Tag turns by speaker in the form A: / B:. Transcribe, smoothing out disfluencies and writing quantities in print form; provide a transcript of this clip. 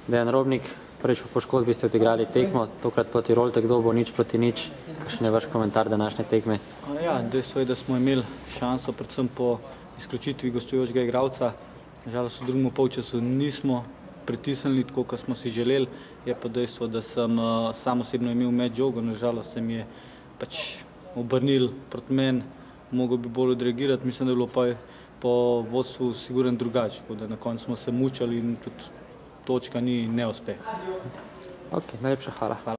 A: Dejan Robnik, prvič po poškodbi ste odigrali tekmo, tokrat proti Rolte, kdo bo 0:0. Kakšen je vaš komentar današnje tekme?
B: Ja, dejstvo je, da smo imeli šanso predvsem po izključitvi gostujočega igralca. Nažalost v drugem polčasu nismo pritisnili tako, kot smo si želeli. Je pa dejstvo, da sem sam osebno imel med žogo, nažalost se mi je pač obrnil proti meni, mogel bi bolj odreagirati. Mislim, da je bilo pa po vodstvu sigurno drugače, tako da na koncu smo se mučali in tudi točka ni neuspeh.
A: Ok, najlepša hvala.